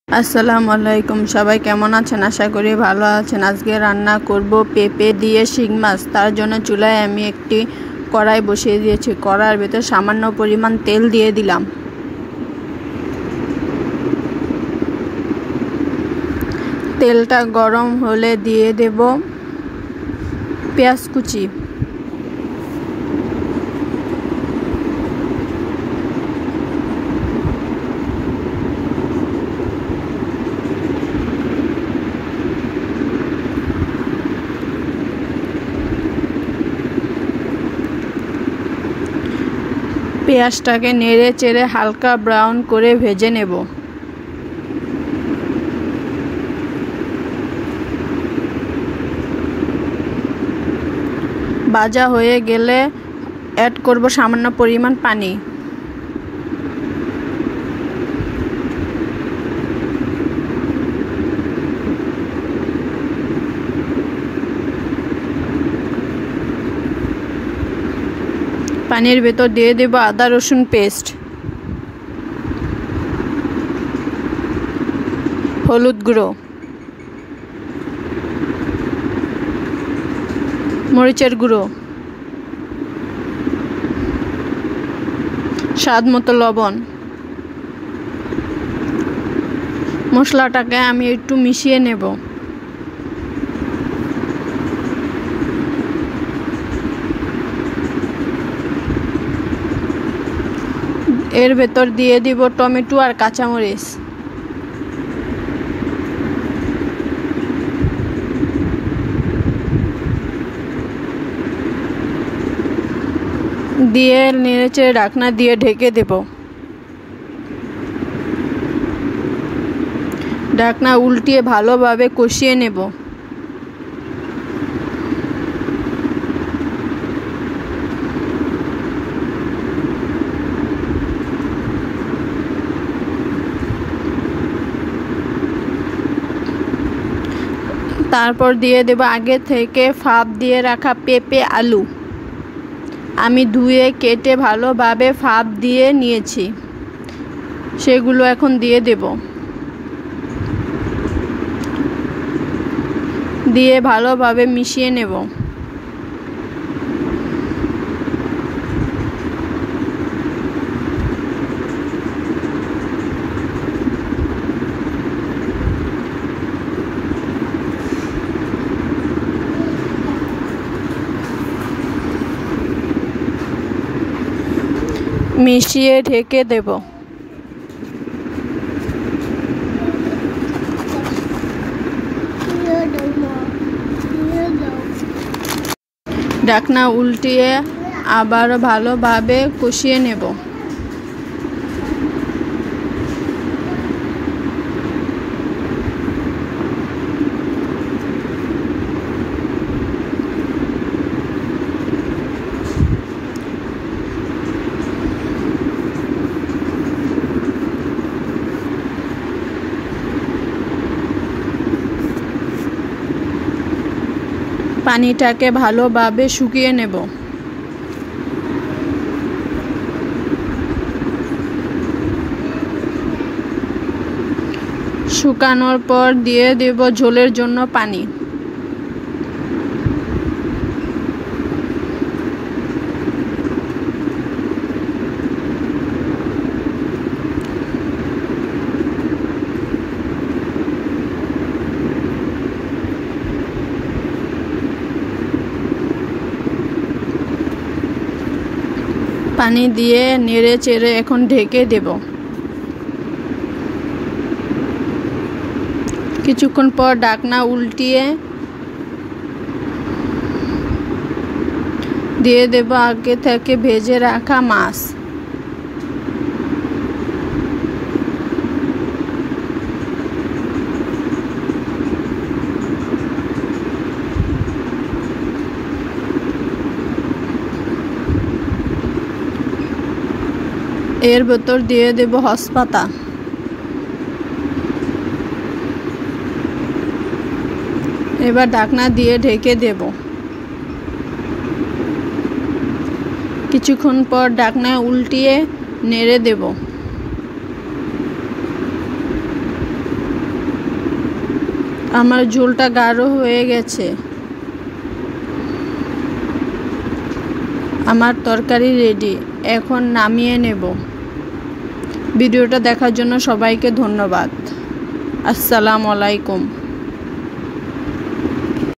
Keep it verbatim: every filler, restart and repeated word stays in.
আসসালামু আলাইকুম, সবাই কেমন আছেন? আশা করি ভালো আছেন। আজকে রান্না করব পেঁপে দিয়ে শিং মাছ। তার জন্য চুলায় আমি একটি কড়াই বসিয়ে দিয়েছি। কড়াইয়ের ভেতর সামান্য পরিমাণ তেল দিয়ে দিলাম। তেলটা গরম হলে দিয়ে দেব পেঁয়াজ কুচি, পেঁয়াজটাকে নেড়ে চেড়ে হালকা ব্রাউন করে ভেজে নেব। ভাজা হয়ে গেলে অ্যাড করব সামান্য পরিমাণ পানি। পানির ভেতর দিয়ে দেব আদা রসুন পেস্ট, হলুদ গুঁড়ো, মরিচের গুঁড়ো, স্বাদ মতো লবণ। মশলাটাকে আমি একটু মিশিয়ে নেব। এর ভেতর দিয়ে দিব টমেটো আর কাঁচামরিচ। দিয়ে নেড়েচেড়ে ঢাকনা দিয়ে ঢেকে দেব। ঢাকনা উল্টিয়ে ভালোভাবে কষিয়ে নেব। তারপর দিয়ে দেব আগে থেকে ফাঁপ দিয়ে রাখা পেঁপে আলু। আমি ধুয়ে কেটে ভালোভাবে ফাঁপ দিয়ে নিয়েছি, সেগুলো এখন দিয়ে দেব। দিয়ে ভালোভাবে মিশিয়ে নেব। মিশিয়ে ঢেকে দেব। ঢাকনা উল্টিয়ে আবার ভালোভাবে কষিয়ে নেব। পানিটাকে ভালোভাবে শুকিয়ে নেব। শুকানোর পর দিয়ে দেব ঝোলের জন্য পানি। পানি দিয়ে নেড়ে চেড়ে এখন ঢেকে দেব। কিছুক্ষণ পর ঢাকনা উল্টিয়ে দিয়ে দেব আগে থেকে ভেজে রাখা মাছ। এর ভেতর দিয়ে দেব হসপাতা। এবার ঢাকনা দিয়ে ঢেকে দেব। কিছুক্ষণ পর ঢাকনা উল্টিয়ে নেড়ে দেব। আমার ঝোলটা গাঢ় হয়ে গেছে। আমার তরকারি রেডি, এখন নামিয়ে নেব। ভিডিওটা দেখার জন্য সবাইকে ধন্যবাদ। আসসালামু আলাইকুম।